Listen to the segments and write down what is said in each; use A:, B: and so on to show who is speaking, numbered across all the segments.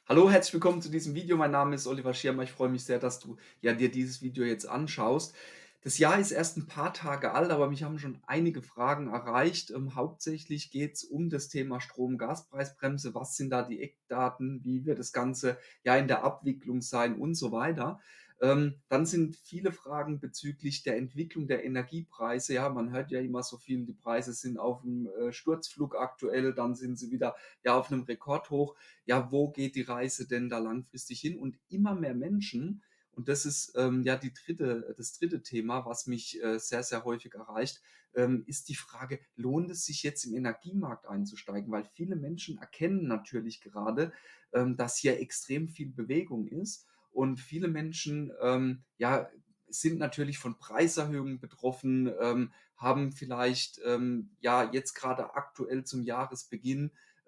A: Hallo, herzlich willkommen zu diesem Video. Mein Name ist Oliver Schirmer. Ich freue mich sehr, dass du dir dieses Video jetzt anschaust. Das Jahr ist erst ein paar Tage alt, aber mich haben schon einige Fragen erreicht. Hauptsächlich geht es um das Thema Strom-Gaspreisbremse. Was sind da die Eckdaten? Wie wird das Ganze in der Abwicklung sein und so weiter. Dann sind viele Fragen bezüglich der Entwicklung der Energiepreise. Ja, man hört ja immer so viel, die Preise sind auf dem Sturzflug aktuell, dann sind sie wieder auf einem Rekordhoch. Ja, wo geht die Reise denn da langfristig hin? Und immer mehr Menschen, und das ist das dritte Thema, was mich sehr, sehr häufig erreicht, ist die Frage, lohnt es sich jetzt im Energiemarkt einzusteigen? Weil viele Menschen erkennen natürlich gerade, dass hier extrem viel Bewegung ist. Und viele Menschen sind natürlich von Preiserhöhungen betroffen, haben vielleicht jetzt gerade aktuell zum Jahresbeginn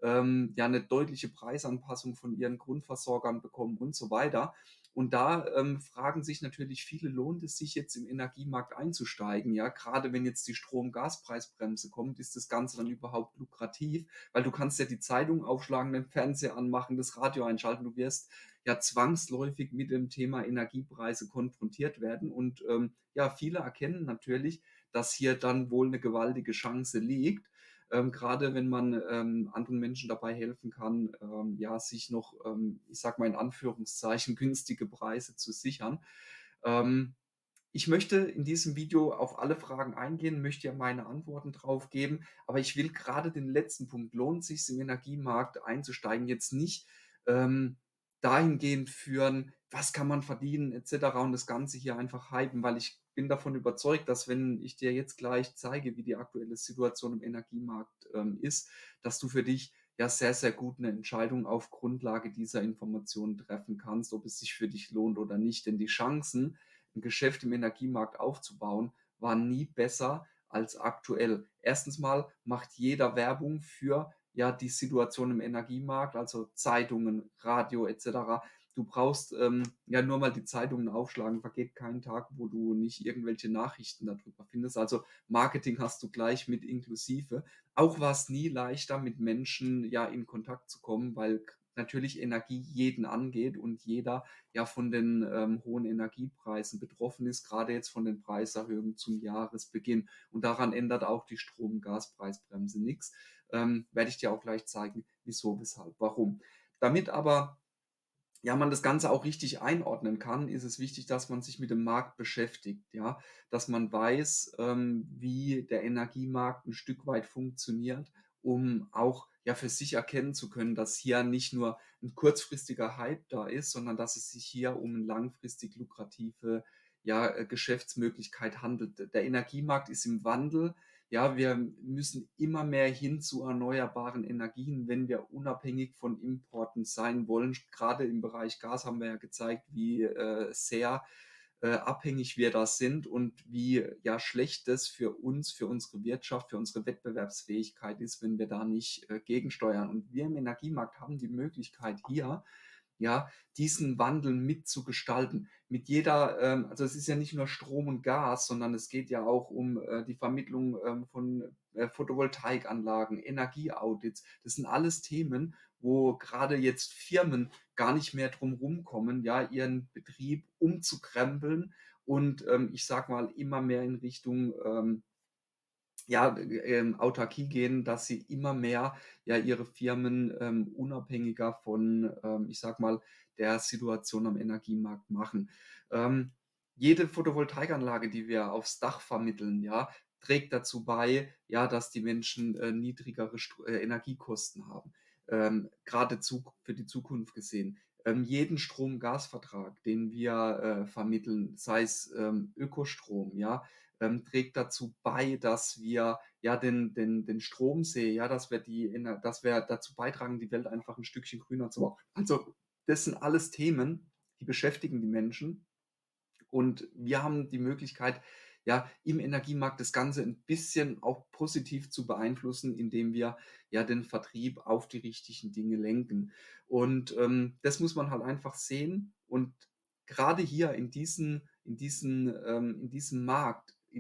A: 'ne deutliche Preisanpassung von ihren Grundversorgern bekommen und so weiter. Und da fragen sich natürlich viele, lohnt es sich jetzt im Energiemarkt einzusteigen? Ja, gerade wenn jetzt die Strom-Gaspreisbremse kommt, ist das Ganze dann überhaupt lukrativ? Weil du kannst ja die Zeitung aufschlagen, den Fernseher anmachen, das Radio einschalten. Du wirst ja zwangsläufig mit dem Thema Energiepreise konfrontiert werden. Und viele erkennen natürlich, dass hier dann wohl eine gewaltige Chance liegt, grade wenn man anderen Menschen dabei helfen kann, sich noch, ich sage mal in Anführungszeichen, günstige Preise zu sichern. Ähm, Ich möchte in diesem Video auf alle Fragen eingehen, möchte ja meine Antworten drauf geben, aber ich will gerade den letzten Punkt, lohnt sich's im Energiemarkt einzusteigen, jetzt nicht ähm, dahingehend führen, was kann man verdienen et cetera und das Ganze hier einfach hypen, weil ich bin davon überzeugt, dass wenn ich dir jetzt gleich zeige, wie die aktuelle Situation im Energiemarkt ist, dass du für dich ja sehr, sehr gut eine Entscheidung auf Grundlage dieser Informationen treffen kannst, ob es sich für dich lohnt oder nicht. Denn die Chancen, 'n Geschäft im Energiemarkt aufzubauen, war nie besser als aktuell. Erstens mal macht jeder Werbung für, die Situation im Energiemarkt, also Zeitungen, Radio et cetera. Du brauchst, nur mal die Zeitungen aufschlagen, vergeht kein Tag, wo du nicht irgendwelche Nachrichten darüber findest. Also, Marketing hast du gleich mit inklusive. Auch war es nie leichter, mit Menschen, in Kontakt zu kommen, weil natürlich Energie jeden angeht und jeder von den hohen Energiepreisen betroffen ist, gerade jetzt von den Preiserhöhungen zum Jahresbeginn. Und daran ändert auch die Strom- und Gaspreisbremse nichts. Werde ich dir auch gleich zeigen, wieso, weshalb, warum. Damit aber man das Ganze auch richtig einordnen kann, ist es wichtig, dass man sich mit dem Markt beschäftigt, ja, dass man weiß, wie der Energiemarkt ein Stück weit funktioniert, um auch für sich erkennen zu können, dass hier nicht nur ein kurzfristiger Hype da ist, sondern dass es sich hier um 'ne langfristig lukrative, Geschäftsmöglichkeit handelt. Der Energiemarkt ist im Wandel. Ja, wir müssen immer mehr hin zu erneuerbaren Energien, wenn wir unabhängig von Importen sein wollen. Gerade im Bereich Gas haben wir ja gezeigt, wie sehr abhängig wir da sind und wie schlecht das für uns, für unsere Wirtschaft, für unsere Wettbewerbsfähigkeit ist, wenn wir da nicht gegensteuern. Und wir im Energiemarkt haben die Möglichkeit hier, diesen Wandel mitzugestalten. Mit jeder, also es ist ja nicht nur Strom und Gas, sondern es geht ja auch um die Vermittlung von Photovoltaikanlagen, Energieaudits. Das sind alles Themen, wo gerade jetzt Firmen gar nicht mehr drum rumkommen, ihren Betrieb umzukrempeln und ich sage mal, immer mehr in Richtung Autarkie gehen, dass sie immer mehr ihre Firmen unabhängiger von, ich sage mal, der Situation am Energiemarkt machen. Ähm, Jede Photovoltaikanlage, die wir aufs Dach vermitteln, trägt dazu bei, dass die Menschen niedrigere Energiekosten haben, grade für die Zukunft gesehen. Jeden Strom-Gas-Vertrag, den wir vermitteln, sei es Ökostrom, trägt dazu bei, dass wir den Stromsee, dass wir dazu beitragen, die Welt einfach ein Stückchen grüner zu machen. Also, das sind alles Themen, die beschäftigen die Menschen und wir haben die Möglichkeit, im Energiemarkt das Ganze ein bisschen auch positiv zu beeinflussen, indem wir den Vertrieb auf die richtigen Dinge lenken. Und das muss man halt einfach sehen und gerade hier in diesem Markt,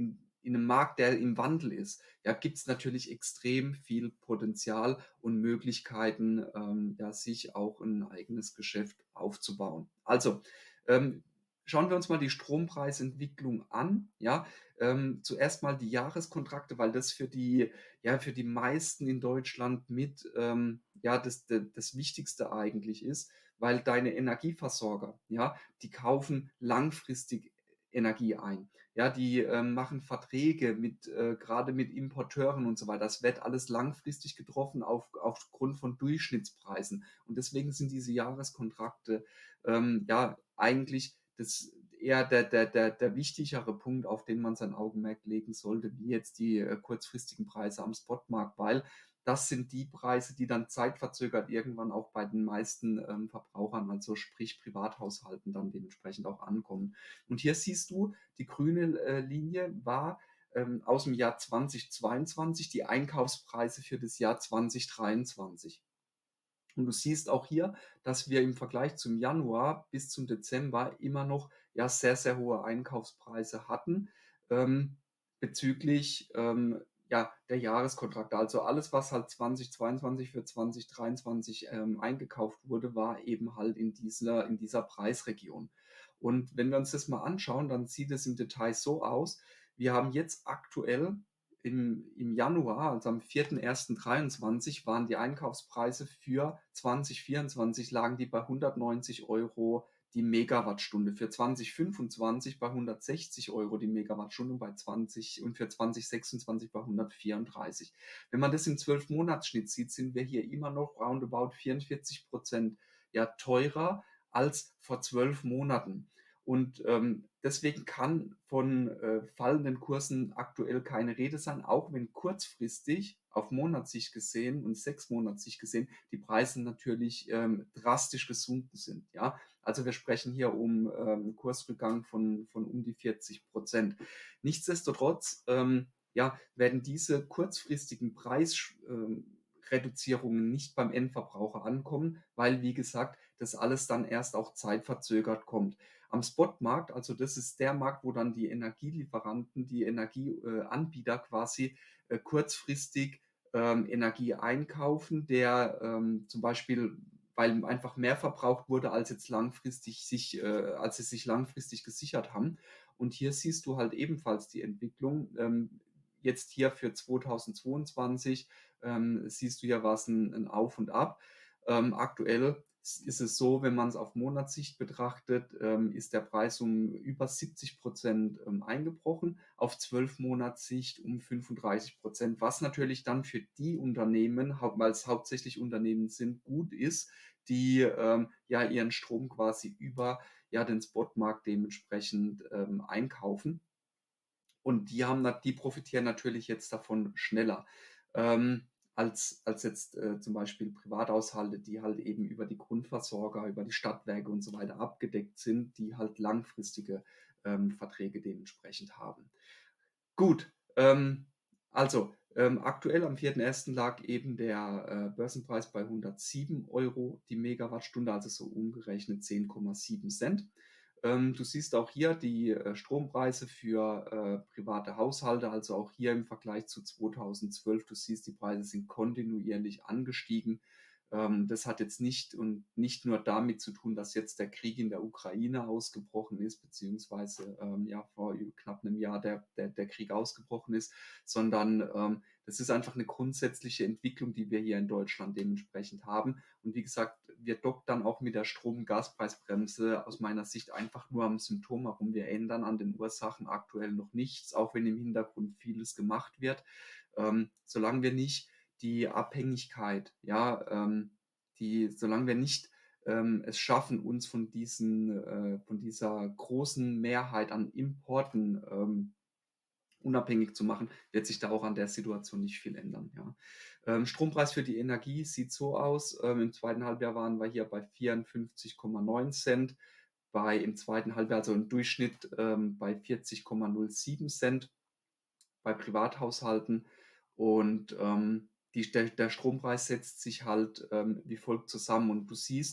A: in 'nem Markt, der im Wandel ist, ja, gibt es natürlich extrem viel Potenzial und Möglichkeiten, ja, sich auch ein eigenes Geschäft aufzubauen. Also, ähm, schauen wir uns mal die Strompreisentwicklung an, ja? Zuerst mal die Jahreskontrakte, weil das für die meisten in Deutschland mit, ja, das Wichtigste eigentlich ist, weil deine Energieversorger, ja, die kaufen langfristig Energie ein. Ja, die, machen Verträge mit grade mit Importeuren und so weiter. Das wird alles langfristig getroffen aufgrund von Durchschnittspreisen. Und deswegen sind diese Jahreskontrakte, ja, eigentlich eher der wichtigere Punkt, auf den man sein Augenmerk legen sollte, wie jetzt die, kurzfristigen Preise am Spotmarkt, weil das sind die Preise, die dann zeitverzögert irgendwann auch bei den meisten, Verbrauchern, also sprich Privathaushalten dann dementsprechend auch ankommen. Und hier siehst du, die grüne, Linie war, aus dem Jahr 2022 die Einkaufspreise für das Jahr 2023. Und du siehst auch hier, dass wir im Vergleich zum Januar bis zum Dezember immer noch, ja, sehr, sehr hohe Einkaufspreise hatten, ähm, bezüglich, ja, der Jahreskontrakte. Also alles, was halt 2022 für 2023, eingekauft wurde, war eben halt in dieser Preisregion. Und wenn wir uns das mal anschauen, dann sieht es im Detail so aus: Wir haben jetzt aktuell im Januar, also am 4.1.23, waren die Einkaufspreise für 2024 lagen die bei 190 € die Megawattstunde. Für 2025 bei 160 € die Megawattstunde, bei 20 und für 2026 bei 134. Wenn man das im 12-Monats-Schnitt sieht, sind wir hier immer noch roundabout 44% ja, teurer als vor 12 Monaten. Und deswegen kann von fallenden Kursen aktuell keine Rede sein, auch wenn kurzfristig auf Monatssicht gesehen und 6-Monatssicht gesehen die Preise natürlich drastisch gesunken sind. Ja? Also wir sprechen hier um Kursrückgang von um die 40%. Nichtsdestotrotz ja, werden diese kurzfristigen Preisreduzierungen nicht beim Endverbraucher ankommen, weil, wie gesagt, das alles dann erst auch zeitverzögert kommt. Am Spotmarkt, also das ist der Markt, wo dann die Energielieferanten, die Energieanbieter quasi kurzfristig Energie einkaufen, der zum Beispiel, weil einfach mehr verbraucht wurde, als jetzt als sie sich langfristig gesichert haben. Und hier siehst du halt ebenfalls die Entwicklung. Jetzt hier für 2022 siehst du ja was ein Auf und Ab. Aktuell ist es so, wenn man es auf Monatssicht betrachtet, ist der Preis um über 70% eingebrochen, auf 12 Monatssicht um 35%, was natürlich dann für die Unternehmen, weil es hauptsächlich Unternehmen sind, gut ist, die ja ihren Strom quasi über ja, den Spotmarkt dementsprechend einkaufen. Und die profitieren natürlich jetzt davon schneller. Als jetzt zum Beispiel Privathaushalte, die halt eben über die Grundversorger, über die Stadtwerke und so weiter abgedeckt sind, die halt langfristige Verträge dementsprechend haben. Gut, aktuell am 4.1. lag eben der Börsenpreis bei 107 € die Megawattstunde, also so umgerechnet 10,7 Cent. Du siehst auch hier die Strompreise für private Haushalte, also auch hier im Vergleich zu 2012. Du siehst, die Preise sind kontinuierlich angestiegen. Das hat jetzt nicht nur damit zu tun, dass jetzt der Krieg in der Ukraine ausgebrochen ist, beziehungsweise ja vor knapp einem Jahr der Krieg ausgebrochen ist, sondern das ist einfach eine grundsätzliche Entwicklung, die wir hier in Deutschland dementsprechend haben. Und wie gesagt, wir dockt dann auch mit der Strom- und Gaspreisbremse aus meiner Sicht einfach nur am Symptom herum. Wir ändern an den Ursachen aktuell noch nichts, auch wenn im Hintergrund vieles gemacht wird. Solange wir nicht die Abhängigkeit, ja, solange wir nicht es schaffen, uns von dieser großen Mehrheit an Importen unabhängig zu machen, wird sich da auch an der Situation nicht viel ändern. Ja. Strompreis für die Energie sieht so aus. Im zweiten Halbjahr waren wir hier bei 54,9 Cent, im zweiten Halbjahr, also im Durchschnitt bei 40,07 Cent bei Privathaushalten. Und der Strompreis setzt sich halt wie folgt zusammen. Und du siehst,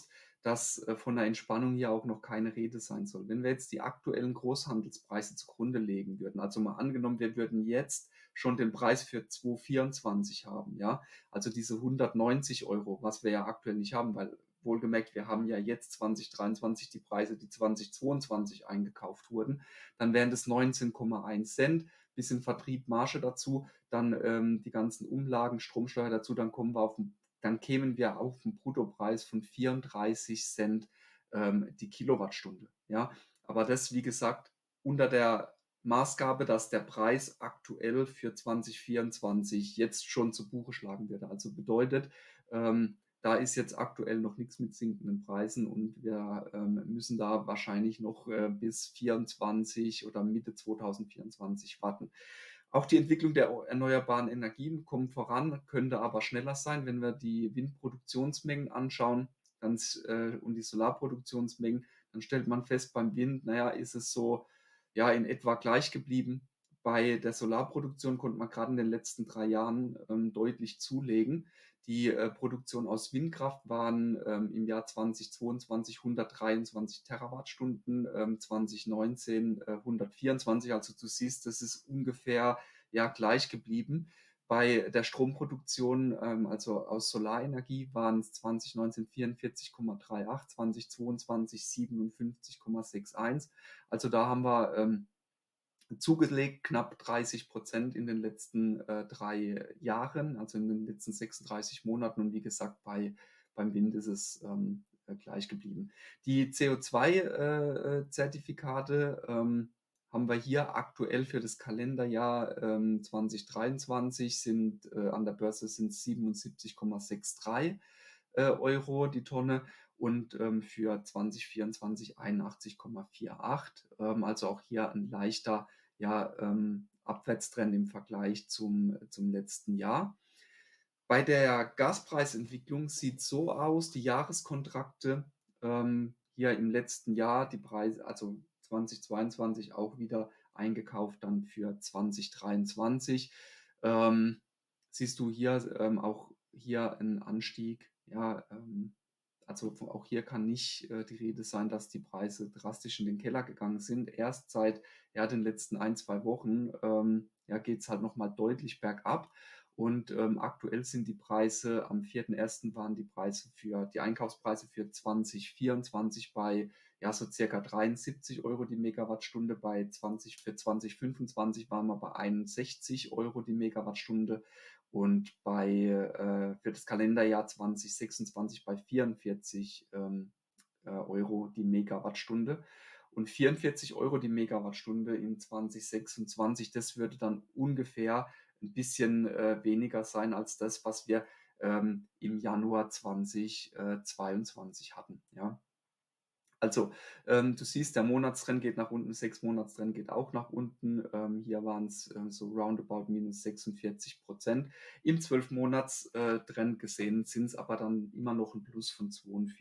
A: dass von 'ner Entspannung hier auch noch keine Rede sein soll. Wenn wir jetzt die aktuellen Großhandelspreise zugrunde legen würden, also mal angenommen, wir würden jetzt schon den Preis für 2024 haben, ja, also diese 190 Euro, was wir ja aktuell nicht haben, weil wohlgemerkt, wir haben ja jetzt 2023 die Preise, die 2022 eingekauft wurden, dann wären das 19,1 Cent, bisschen Vertrieb, Marge dazu, dann die ganzen Umlagen, Stromsteuer dazu, dann kämen wir auf 'n Bruttopreis von 34 Cent die Kilowattstunde, ja. Aber das, wie gesagt, unter der Maßgabe, dass der Preis aktuell für 2024 jetzt schon zu Buche schlagen würde. Also bedeutet, da ist jetzt aktuell noch nichts mit sinkenden Preisen und wir müssen da wahrscheinlich noch bis 24 oder Mitte 2024 warten. Auch die Entwicklung der erneuerbaren Energien kommt voran, könnte aber schneller sein, wenn wir die Windproduktionsmengen anschauen und die Solarproduktionsmengen, dann stellt man fest, beim Wind, naja, ist es so ja in etwa gleich geblieben. Bei der Solarproduktion konnte man gerade in den letzten 3 Jahren deutlich zulegen. Die Produktion aus Windkraft waren im Jahr 2022 123 Terawattstunden, 2019 124. Also du siehst, das ist ungefähr ja gleich geblieben. Bei der Stromproduktion, also aus Solarenergie, waren es 2019 44,38, 2022 57,61. Also da haben wir zugelegt, knapp 30% in den letzten 3 Jahren, also in den letzten 36 Monaten. Und wie gesagt, beim Wind ist es gleich geblieben. Die CO2-Zertifikate haben wir hier aktuell für das Kalenderjahr 2023 sind an der Börse sind 77,63 Euro die Tonne und für 2024 81,48. Also auch hier ein leichter ja, Abwärtstrend im Vergleich zum letzten Jahr. Bei der Gaspreisentwicklung sieht es so aus, die Jahreskontrakte hier im letzten Jahr, die Preise, also 2022 auch wieder eingekauft dann für 2023. Ähm, siehst du hier auch hier einen Anstieg, ja, also auch hier kann nicht die Rede sein, dass die Preise drastisch in den Keller gegangen sind. Erst seit ja, den letzten 1, 2 Wochen ja, geht es halt nochmal deutlich bergab. Und aktuell sind die Preise, am 4.1. waren die Preise für die Einkaufspreise für 2024 bei ja, so circa 73 Euro die Megawattstunde. Für 2025 waren wir bei 61 Euro die Megawattstunde und für das Kalenderjahr 2026 bei 44 Euro die Megawattstunde. Und 44 Euro die Megawattstunde in 2026, das würde dann ungefähr ein bisschen weniger sein als das, was wir im Januar 2022 hatten. Ja. Also, du siehst, der Monatstrend geht nach unten, 6-Monatstrend geht auch nach unten. Hier waren es so roundabout minus 46%. Im 12-Monats-Trend gesehen sind es aber dann immer noch ein Plus von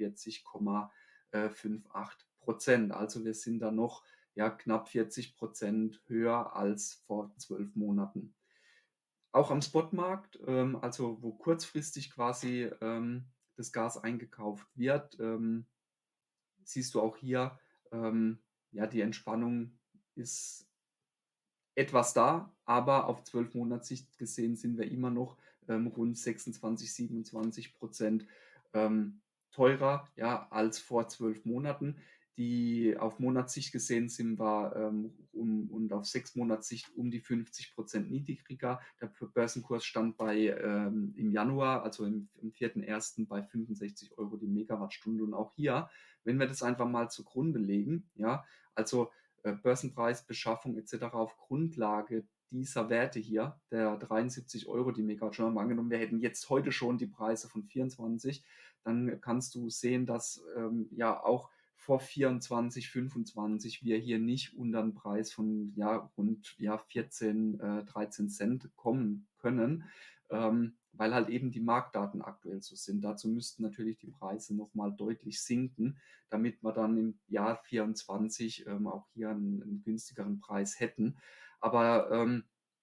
A: 42,58%. Also wir sind da noch ja, knapp 40% höher als vor 12 Monaten. Auch am Spotmarkt, also wo kurzfristig quasi das Gas eingekauft wird, siehst du auch hier, ja, die Entspannung ist etwas da, aber auf 12 Monatssicht gesehen sind wir immer noch rund 26, 27% teurer, ja, als vor 12 Monaten. Die auf Monatssicht gesehen sind wir und auf 6 Monatssicht um die 50% niedriger. Der Börsenkurs stand im Januar, also im 4.1. bei 65 Euro die Megawattstunde. Und auch hier, wenn wir das einfach mal zugrunde legen, ja, also Börsenpreis, Beschaffung etc. auf Grundlage dieser Werte hier, der 73 Euro die Megawattstunde, mal angenommen, wir hätten jetzt heute schon die Preise von 24, dann kannst du sehen, dass ja auch vor 24, 25 wir hier nicht unter einen Preis von ja, rund ja, 14, 13 Cent kommen können, weil halt eben die Marktdaten aktuell so sind. Dazu müssten natürlich die Preise nochmal deutlich sinken, damit wir dann im Jahr 24 auch hier einen günstigeren Preis hätten. Aber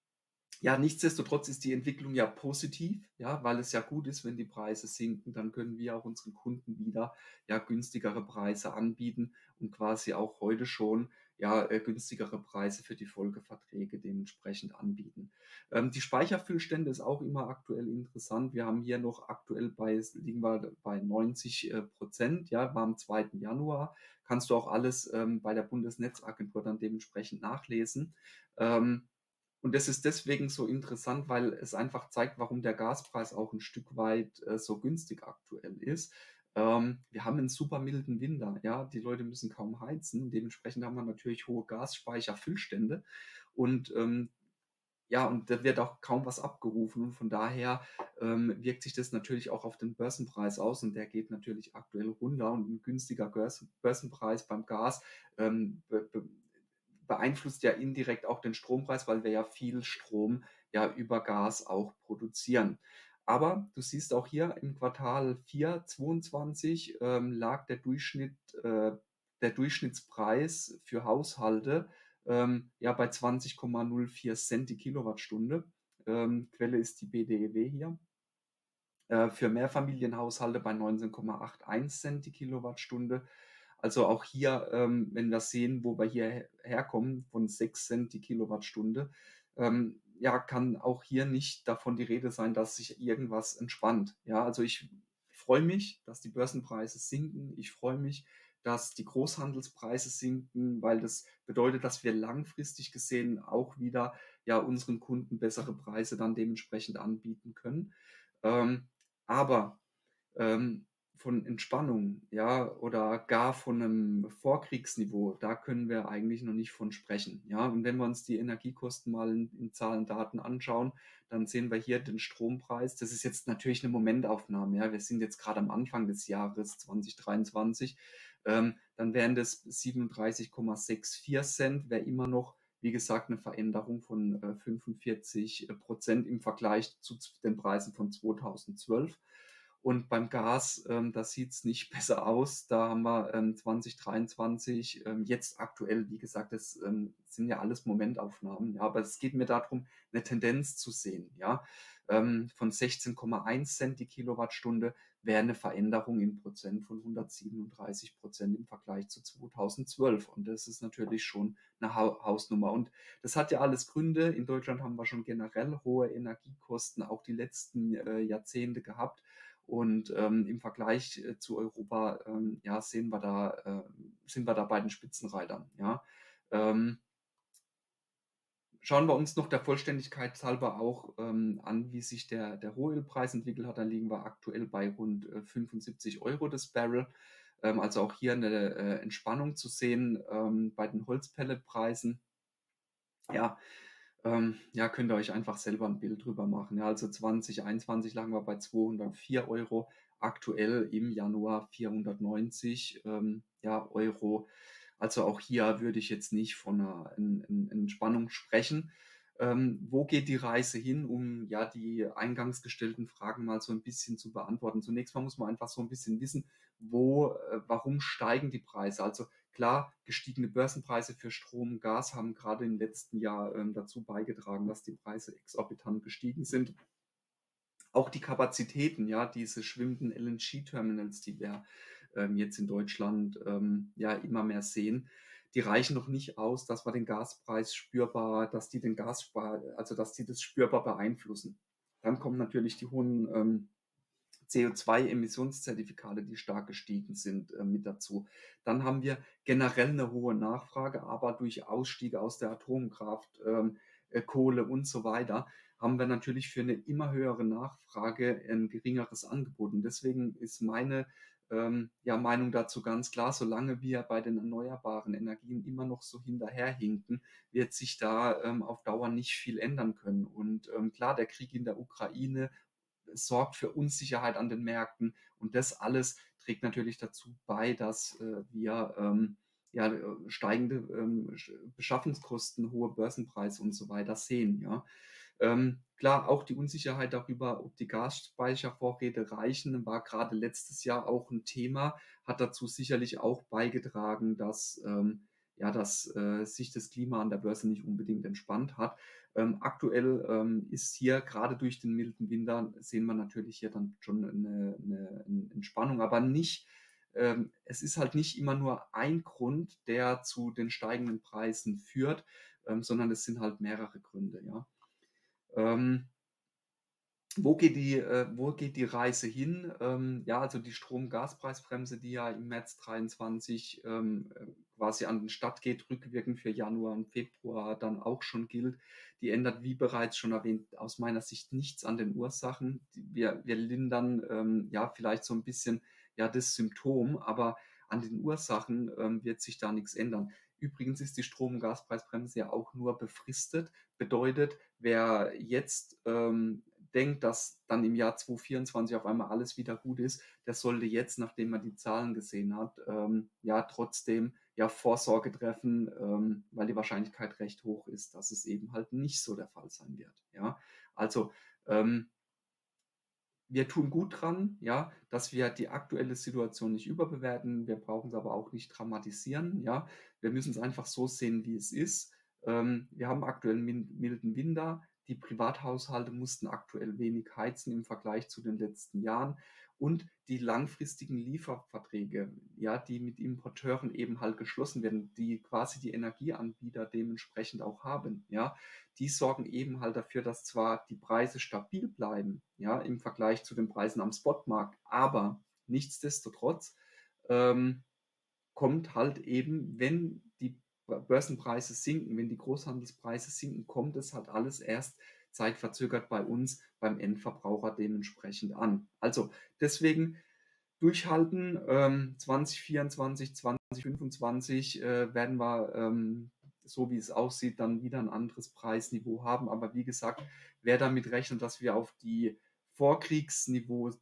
A: Ja, nichtsdestotrotz ist die Entwicklung ja positiv, ja, weil es ja gut ist, wenn die Preise sinken, dann können wir auch unseren Kunden wieder, ja, günstigere Preise anbieten und quasi auch heute schon, ja, günstigere Preise für die Folgeverträge dementsprechend anbieten. Die Speicherfüllstände ist auch immer aktuell interessant. Wir haben hier noch aktuell liegen wir bei 90 ja, war am 2. Januar. Kannst du auch alles bei der Bundesnetzagentur dann dementsprechend nachlesen. Ähm, und das ist deswegen so interessant, weil es einfach zeigt, warum der Gaspreis auch ein Stück weit, so günstig aktuell ist. Wir haben einen super milden Winter, ja? Die Leute müssen kaum heizen. Dementsprechend haben wir natürlich hohe Gasspeicherfüllstände und, ja, und da wird auch kaum was abgerufen und von daher, wirkt sich das natürlich auch auf den Börsenpreis aus und der geht natürlich aktuell runter und ein günstiger Börsenpreis beim Gas, be beeinflusst ja indirekt auch den Strompreis, weil wir ja viel Strom ja über Gas auch produzieren. Aber du siehst auch hier im Quartal 4 22 lag der Durchschnittspreis für Haushalte ja bei 20,04 Cent die Kilowattstunde. Quelle ist die BDEW hier. Für Mehrfamilienhaushalte bei 19,81 Cent die Kilowattstunde. Also auch hier, wenn wir sehen, wo wir hier herkommen, von 6 Cent die Kilowattstunde, ja, kann auch hier nicht davon die Rede sein, dass sich irgendwas entspannt. Ja, also ich freue mich, dass die Börsenpreise sinken. Ich freue mich, dass die Großhandelspreise sinken, weil das bedeutet, dass wir langfristig gesehen auch wieder ja unseren Kunden bessere Preise dann dementsprechend anbieten können. Ähm, aber, ähm, von Entspannung, ja, oder gar von einem Vorkriegsniveau, da können wir eigentlich noch nicht von sprechen, ja? Und wenn wir uns die Energiekosten mal in Zahlen, Daten anschauen, dann sehen wir hier den Strompreis. Das ist jetzt natürlich eine Momentaufnahme, ja. Wir sind jetzt gerade am Anfang des Jahres 2023. Dann wären das 37,64 wäre immer noch, wie gesagt, eine Veränderung von, 45 im Vergleich zu den Preisen von 2012. Und beim Gas, da sieht's nicht besser aus. Da haben wir, 2023, jetzt aktuell, wie gesagt, das, sind ja alles Momentaufnahmen, ja, aber es geht mir darum, eine Tendenz zu sehen, ja. Von 16,1 Cent die Kilowattstunde wäre eine Veränderung in Prozent von 137 im Vergleich zu 2012. Und das ist natürlich schon eine Hausnummer. Und das hat ja alles Gründe. In Deutschland haben wir schon generell hohe Energiekosten, auch die letzten, Jahrzehnte gehabt. Und, im Vergleich, zu Europa, ja, sind wir da bei den Spitzenreitern, ja. Ähm, Schauen wir uns noch der Vollständigkeit halber auch, an, wie sich der Rohölpreis entwickelt hat. Da liegen wir aktuell bei rund, 75 € das Barrel. Also auch hier eine Entspannung zu sehen, bei den Holzpelletpreisen. Ja, ja, könnt ihr euch einfach selber ein Bild drüber machen. Ja, also 2021 lagen wir bei 204 €, aktuell im Januar 490, ja, Euro. Also auch hier würde ich jetzt nicht von einer Entspannung sprechen. Wo geht die Reise hin, um ja die eingangs gestellten Fragen mal so ein bisschen zu beantworten? Zunächst mal muss man einfach so ein bisschen wissen, warum steigen die Preise? Also klar, gestiegene Börsenpreise für Strom, Gas haben gerade im letzten Jahr, dazu beigetragen, dass die Preise exorbitant gestiegen sind. Auch die Kapazitäten, ja, diese schwimmenden LNG-Terminals, die wir, jetzt in Deutschland, ja immer mehr sehen, die reichen noch nicht aus, dass wir den Gaspreis spürbar dass die das spürbar beeinflussen. Dann kommen natürlich die hohen, CO2-Emissionszertifikate, die stark gestiegen sind, mit dazu. Dann haben wir generell eine hohe Nachfrage, aber durch Ausstiege aus der Atomkraft, Kohle und so weiter, haben wir natürlich für eine immer höhere Nachfrage ein geringeres Angebot. Und deswegen ist meine, ja, Meinung dazu ganz klar: Solange wir bei den erneuerbaren Energien immer noch so hinterherhinken, wird sich da, auf Dauer nicht viel ändern können. Und, klar, der Krieg in der Ukraine sorgt für Unsicherheit an den Märkten und das alles trägt natürlich dazu bei, dass, wir, ja, steigende, Beschaffungskosten, hohe Börsenpreise und so weiter sehen, ja. Klar, auch die Unsicherheit darüber, ob die Gasspeichervorräte reichen, war gerade letztes Jahr auch ein Thema, hat dazu sicherlich auch beigetragen, dass, ja, dass sich das Klima an der Börse nicht unbedingt entspannt hat. Aktuell ist hier gerade durch den milden Winter, sehen wir natürlich hier dann schon eine Entspannung, aber nicht, es ist halt nicht immer nur ein Grund, der zu den steigenden Preisen führt, sondern es sind halt mehrere Gründe, ja. Ähm, wo geht die Reise hin? Ja, also die Strom-Gaspreisbremse, die ja im März 23 quasi an den Start geht, rückwirkend für Januar und Februar dann auch schon gilt, die ändert, wie bereits schon erwähnt, aus meiner Sicht nichts an den Ursachen. Wir lindern ja vielleicht so ein bisschen ja das Symptom, aber an den Ursachen wird sich da nichts ändern. Übrigens ist die Strom- und Gaspreisbremse ja auch nur befristet. Bedeutet, wer jetzt denkt, dass dann im Jahr 2024 auf einmal alles wieder gut ist, der sollte jetzt, nachdem man die Zahlen gesehen hat, ja trotzdem ja Vorsorge treffen, weil die Wahrscheinlichkeit recht hoch ist, dass es eben halt nicht so der Fall sein wird. Ja, also wir tun gut dran, ja, dass wir die aktuelle Situation nicht überbewerten. Wir brauchen es aber auch nicht dramatisieren, ja. Wir müssen es einfach so sehen, wie es ist. Wir haben aktuell milden Winter. Die Privathaushalte mussten aktuell wenig heizen im Vergleich zu den letzten Jahren. Und die langfristigen Lieferverträge, ja, die mit Importeuren eben halt geschlossen werden, die quasi die Energieanbieter dementsprechend auch haben, ja, die sorgen eben halt dafür, dass zwar die Preise stabil bleiben, ja, im Vergleich zu den Preisen am Spotmarkt, aber nichtsdestotrotz ähm, kommt halt eben, wenn die Börsenpreise sinken, wenn die Großhandelspreise sinken, kommt es halt alles erst zeitverzögert bei uns beim Endverbraucher dementsprechend an. Also deswegen durchhalten. 2024, 2025 werden wir, so wie es aussieht, dann wieder ein anderes Preisniveau haben. Aber wie gesagt, wer damit rechnet, dass wir auf die Vorkriegsniveau-Situation,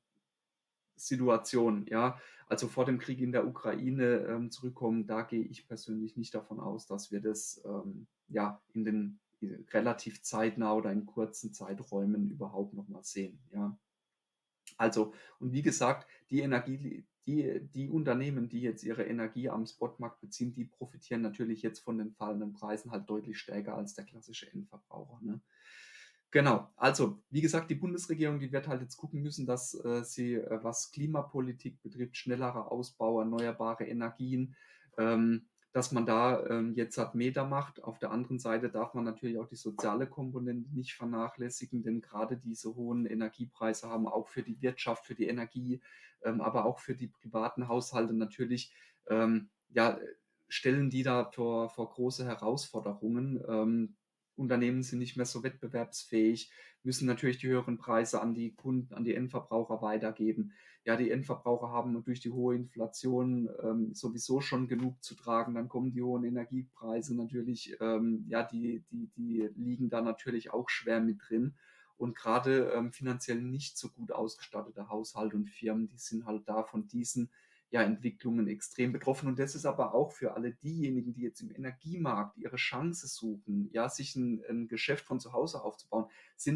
A: ja, also vor dem Krieg in der Ukraine zurückkommen, da gehe ich persönlich nicht davon aus, dass wir das ja in den relativ zeitnah oder in kurzen Zeiträumen überhaupt noch mal sehen. Ja. Also, und wie gesagt, die Unternehmen, die jetzt ihre Energie am Spotmarkt beziehen, die profitieren natürlich jetzt von den fallenden Preisen halt deutlich stärker als der klassische Endverbraucher, ne? Genau, also wie gesagt, die Bundesregierung, die wird halt jetzt gucken müssen, dass sie, was Klimapolitik betrifft, schnellerer Ausbau, erneuerbare Energien, dass man da jetzt hat Meter macht. Auf der anderen Seite darf man natürlich auch die soziale Komponente nicht vernachlässigen, denn gerade diese hohen Energiepreise haben auch für die Wirtschaft, für die Energie, aber auch für die privaten Haushalte natürlich, ja, stellen die da vor große Herausforderungen. Unternehmen sind nicht mehr so wettbewerbsfähig, müssen natürlich die höheren Preise an die Kunden, an die Endverbraucher weitergeben. Ja, die Endverbraucher haben durch die hohe Inflation sowieso schon genug zu tragen. Dann kommen die hohen Energiepreise natürlich, ja, die liegen da natürlich auch schwer mit drin. Und gerade finanziell nicht so gut ausgestattete Haushalte und Firmen, die sind halt da von diesen ja, Entwicklungen extrem betroffen. Und das ist aber auch für alle diejenigen, die jetzt im Energiemarkt ihre Chance suchen, ja, sich ein Geschäft von zu Hause aufzubauen,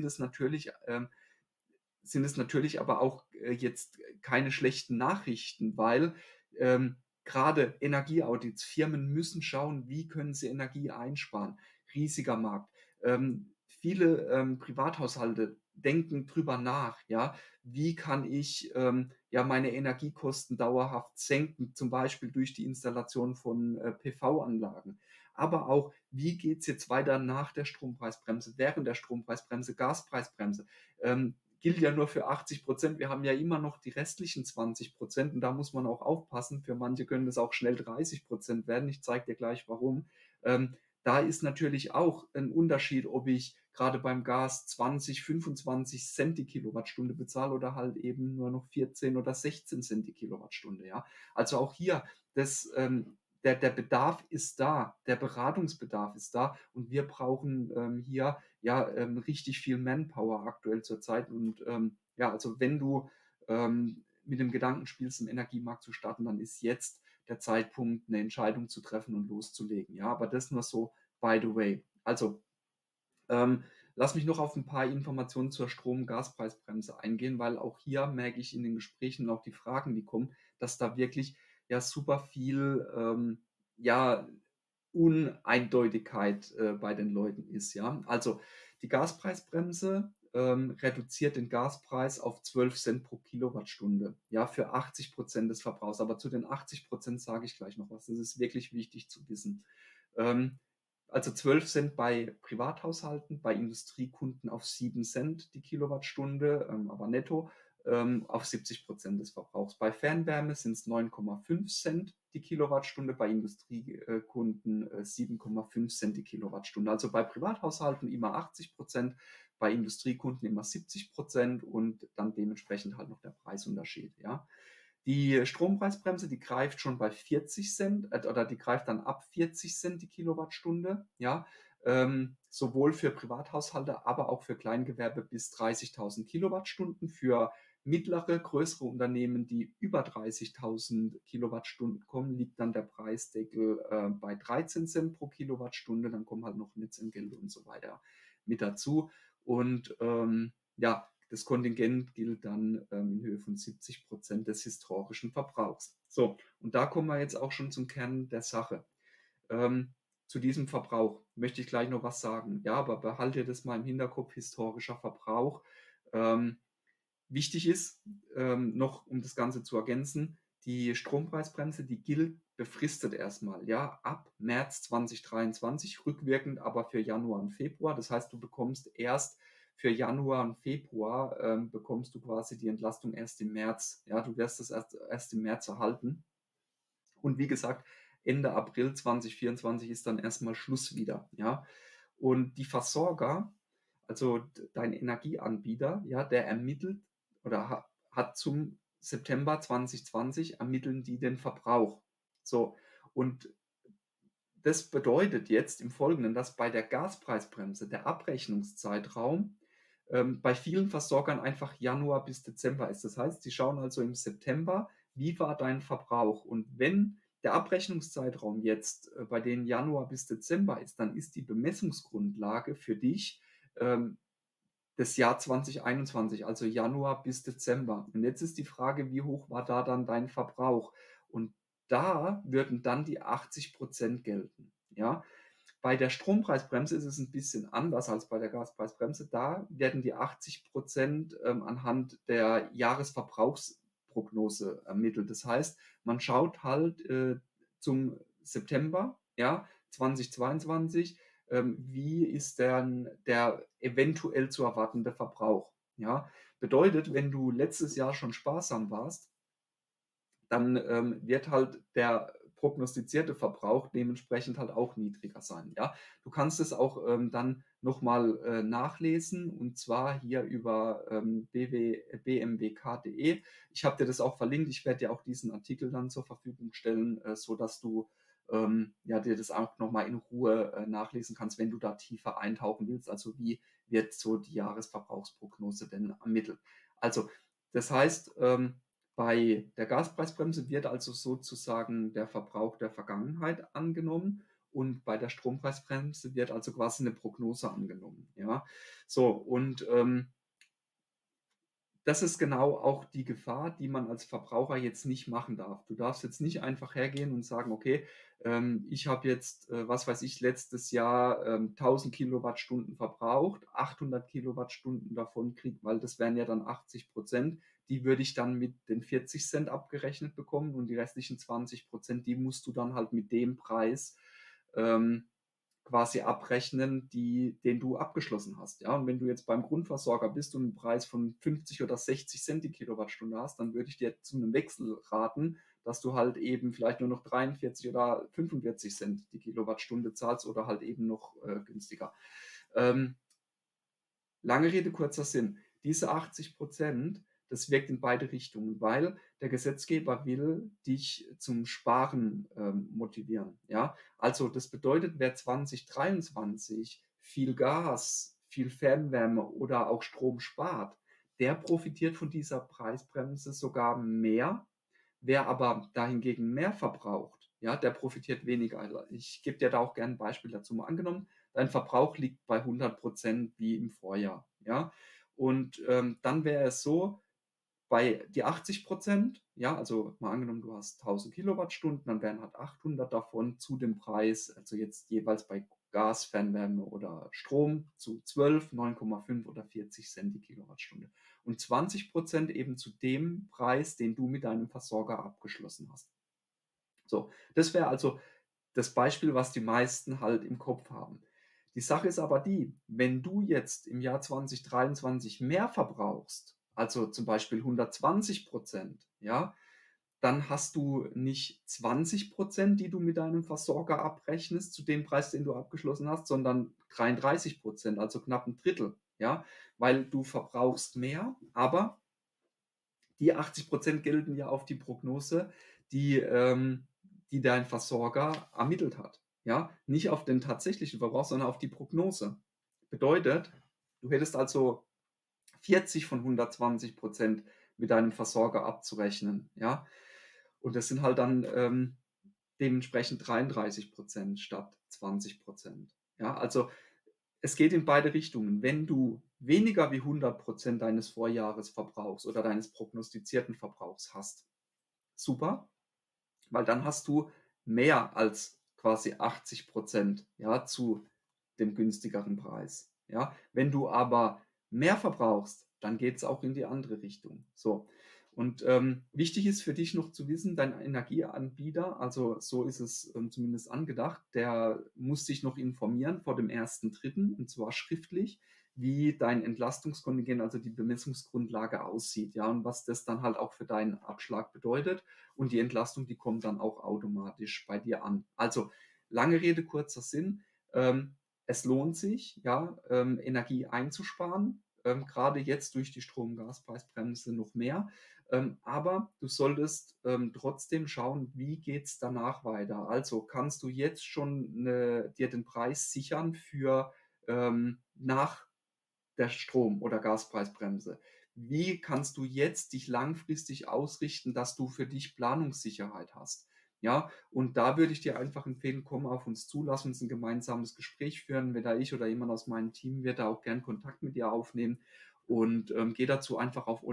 A: sind es natürlich aber auch jetzt keine schlechten Nachrichten, weil gerade Energieaudits, Firmen müssen schauen, wie können sie Energie einsparen. Riesiger Markt. Viele Privathaushalte denken drüber nach, ja, wie kann ich ja meine Energiekosten dauerhaft senken, zum Beispiel durch die Installation von PV-Anlagen. Aber auch, wie geht es jetzt weiter nach der Strompreisbremse, während der Strompreisbremse, Gaspreisbremse? Gilt ja nur für 80%. Wir haben ja immer noch die restlichen 20% und da muss man auch aufpassen. Für manche können das auch schnell 30% werden. Ich zeige dir gleich warum. Da ist natürlich auch ein Unterschied, ob ich gerade beim Gas 20, 25 Cent die Kilowattstunde bezahle oder halt eben nur noch 14 oder 16 Cent die Kilowattstunde. Ja? Also auch hier, der Bedarf ist da, der Beratungsbedarf ist da und wir brauchen hier ja richtig viel Manpower aktuell zurzeit. Und ja, also wenn du mit dem Gedanken spielst, im Energiemarkt zu starten, dann ist jetzt der Zeitpunkt, eine Entscheidung zu treffen und loszulegen. Ja, aber das nur so by the way. Also lass mich noch auf ein paar Informationen zur Strom-Gaspreisbremse eingehen, weil auch hier merke ich in den Gesprächen und auch die Fragen, die kommen, dass da wirklich ja super viel ja Uneindeutigkeit bei den Leuten ist, ja. Also die Gaspreisbremse reduziert den Gaspreis auf 12 Cent pro Kilowattstunde, ja, für 80% des Verbrauchs. Aber zu den 80% sage ich gleich noch was. Das ist wirklich wichtig zu wissen. Ähm, also 12 Cent bei Privathaushalten, bei Industriekunden auf 7 Cent die Kilowattstunde, aber netto auf 70% des Verbrauchs. Bei Fernwärme sind es 9,5 Cent die Kilowattstunde, bei Industriekunden 7,5 Cent die Kilowattstunde. Also bei Privathaushalten immer 80%, bei Industriekunden immer 70% und dann dementsprechend halt noch der Preisunterschied. Ja. Die Strompreisbremse, die greift schon bei 40 Cent oder die greift dann ab 40 Cent die Kilowattstunde, ja, sowohl für Privathaushalte, aber auch für Kleingewerbe bis 30.000 Kilowattstunden. Für mittlere, größere Unternehmen, die über 30.000 Kilowattstunden kommen, liegt dann der Preisdeckel bei 13 Cent pro Kilowattstunde. Dann kommen halt noch Netzentgelte und so weiter mit dazu. Und ja, das Kontingent gilt dann in Höhe von 70% des historischen Verbrauchs. So, und da kommen wir jetzt auch schon zum Kern der Sache. Zu diesem Verbrauch möchte ich gleich noch was sagen. Ja, aber behalte das mal im Hinterkopf, historischer Verbrauch. Wichtig ist, noch um das Ganze zu ergänzen, die Strompreisbremse, die gilt befristet erstmal, ja, ab März 2023, rückwirkend aber für Januar und Februar. Das heißt, du bekommst erst für Januar und Februar, bekommst du quasi die Entlastung erst im März. Ja, du wirst das erst im März erhalten. Und wie gesagt, Ende April 2024 ist dann erstmal Schluss wieder. Ja, und die Versorger, also dein Energieanbieter, ja, der ermittelt oder hat zum September 2020 ermitteln die den Verbrauch. So, und das bedeutet jetzt im Folgenden, dass bei der Gaspreisbremse der Abrechnungszeitraum bei vielen Versorgern einfach Januar bis Dezember ist. Das heißt, sie schauen also im September, wie war dein Verbrauch? Und wenn der Abrechnungszeitraum jetzt bei denen Januar bis Dezember ist, dann ist die Bemessungsgrundlage für dich das Jahr 2021, also Januar bis Dezember. Und jetzt ist die Frage, wie hoch war da dann dein Verbrauch? Und da würden dann die 80% gelten. Ja? Bei der Strompreisbremse ist es ein bisschen anders als bei der Gaspreisbremse. Da werden die 80% anhand der Jahresverbrauchsprognose ermittelt. Das heißt, man schaut halt zum September, ja, 2022, wie ist denn der eventuell zu erwartende Verbrauch. Ja? Bedeutet, wenn du letztes Jahr schon sparsam warst, dann wird halt der prognostizierte Verbrauch dementsprechend halt auch niedriger sein. Ja? Du kannst es auch dann nochmal nachlesen und zwar hier über bmwk.de. Ich habe dir das auch verlinkt. Ich werde dir auch diesen Artikel dann zur Verfügung stellen, sodass du ja, dir das auch nochmal in Ruhe nachlesen kannst, wenn du da tiefer eintauchen willst. Also wie wird so die Jahresverbrauchsprognose denn ermittelt? Also das heißt, bei der Gaspreisbremse wird also sozusagen der Verbrauch der Vergangenheit angenommen und bei der Strompreisbremse wird also quasi eine Prognose angenommen. Ja, so und das ist genau auch die Gefahr, die man als Verbraucher jetzt nicht machen darf. Du darfst jetzt nicht einfach hergehen und sagen, okay, ich habe jetzt, was weiß ich, letztes Jahr 1000 Kilowattstunden verbraucht, 800 Kilowattstunden davon kriege, weil das wären ja dann 80%, die würde ich dann mit den 40 Cent abgerechnet bekommen und die restlichen 20%, die musst du dann halt mit dem Preis ähm, quasi abrechnen, den du abgeschlossen hast. Ja? Und wenn du jetzt beim Grundversorger bist und einen Preis von 50 oder 60 Cent die Kilowattstunde hast, dann würde ich dir zu einem Wechsel raten, dass du halt eben vielleicht nur noch 43 oder 45 Cent die Kilowattstunde zahlst oder halt eben noch günstiger. Ähm, Lange Rede, kurzer Sinn. Diese 80%, das wirkt in beide Richtungen, weil der Gesetzgeber will dich zum Sparen motivieren. Ja? Also das bedeutet, wer 2023 viel Gas, viel Fernwärme oder auch Strom spart, der profitiert von dieser Preisbremse sogar mehr. Wer aber dahingegen mehr verbraucht, ja, der profitiert weniger. Also ich gebe dir da auch gerne ein Beispiel dazu. Mal angenommen, dein Verbrauch liegt bei 100% wie im Vorjahr. Ja? Und dann wäre es so, bei die 80%, ja, also mal angenommen, du hast 1.000 Kilowattstunden, dann wären halt 800 davon zu dem Preis, also jetzt jeweils bei Gas, Fernwärme oder Strom zu 12, 9,5 oder 40 Cent die Kilowattstunde. Und 20% eben zu dem Preis, den du mit deinem Versorger abgeschlossen hast. So, das wäre also das Beispiel, was die meisten halt im Kopf haben. Die Sache ist aber die, wenn du jetzt im Jahr 2023 mehr verbrauchst, also zum Beispiel 120%, ja, dann hast du nicht 20%, die du mit deinem Versorger abrechnest zu dem Preis, den du abgeschlossen hast, sondern 33%, also knapp ein Drittel, ja, weil du verbrauchst mehr, aber die 80% gelten ja auf die Prognose, die, die dein Versorger ermittelt hat. Ja, nicht auf den tatsächlichen Verbrauch, sondern auf die Prognose. Bedeutet, du hättest also 40 von 120% mit deinem Versorger abzurechnen. Ja, und das sind halt dann dementsprechend 33% statt 20%. Ja, also es geht in beide Richtungen. Wenn du weniger wie 100% deines Vorjahresverbrauchs oder deines prognostizierten Verbrauchs hast, super, weil dann hast du mehr als quasi 80%, ja, zu dem günstigeren Preis. Ja. Wenn du aber mehr verbrauchst, dann geht es auch in die andere Richtung. So. Und wichtig ist für dich noch zu wissen, dein Energieanbieter, also so ist es zumindest angedacht, der muss sich noch informieren vor dem 1.3., und zwar schriftlich, wie dein Entlastungskontingent, also die Bemessungsgrundlage aussieht, ja, und was das dann halt auch für deinen Abschlag bedeutet. Und die Entlastung, die kommt dann auch automatisch bei dir an. Also lange Rede, kurzer Sinn. Es lohnt sich, ja, Energie einzusparen, gerade jetzt durch die Strom- und Gaspreisbremse noch mehr. Aber du solltest trotzdem schauen, wie geht es danach weiter. Also kannst du jetzt schon dir den Preis sichern für nach der Strom- oder Gaspreisbremse. Wie kannst du jetzt dich langfristig ausrichten, dass du für dich Planungssicherheit hast? Ja, und da würde ich dir einfach empfehlen, komm auf uns zu, lass uns ein gemeinsames Gespräch führen. Weder ich oder jemand aus meinem Team wird da auch gern Kontakt mit dir aufnehmen. Und geh dazu einfach auf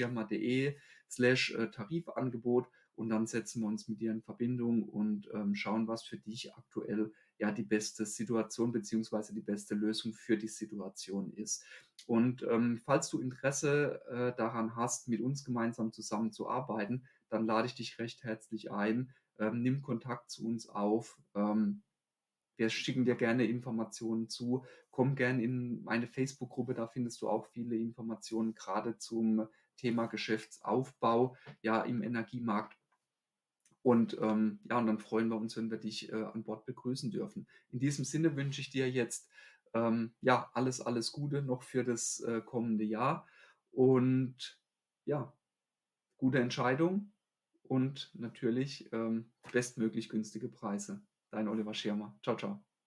A: oliverschirmer.de/Tarifangebot, und dann setzen wir uns mit dir in Verbindung und schauen, was für dich aktuell ja die beste Situation beziehungsweise die beste Lösung für die Situation ist. Und falls du Interesse daran hast, mit uns gemeinsam zusammenzuarbeiten, dann lade ich dich recht herzlich ein. Nimm Kontakt zu uns auf. Wir schicken dir gerne Informationen zu. Komm gerne in meine Facebook-Gruppe, da findest du auch viele Informationen, gerade zum Thema Geschäftsaufbau, ja, im Energiemarkt. Und ja, und dann freuen wir uns, wenn wir dich an Bord begrüßen dürfen. In diesem Sinne wünsche ich dir jetzt ja, alles Gute noch für das kommende Jahr, und ja, gute Entscheidung und natürlich bestmöglich günstige Preise. Dein Oliver Schirmer. Ciao, ciao.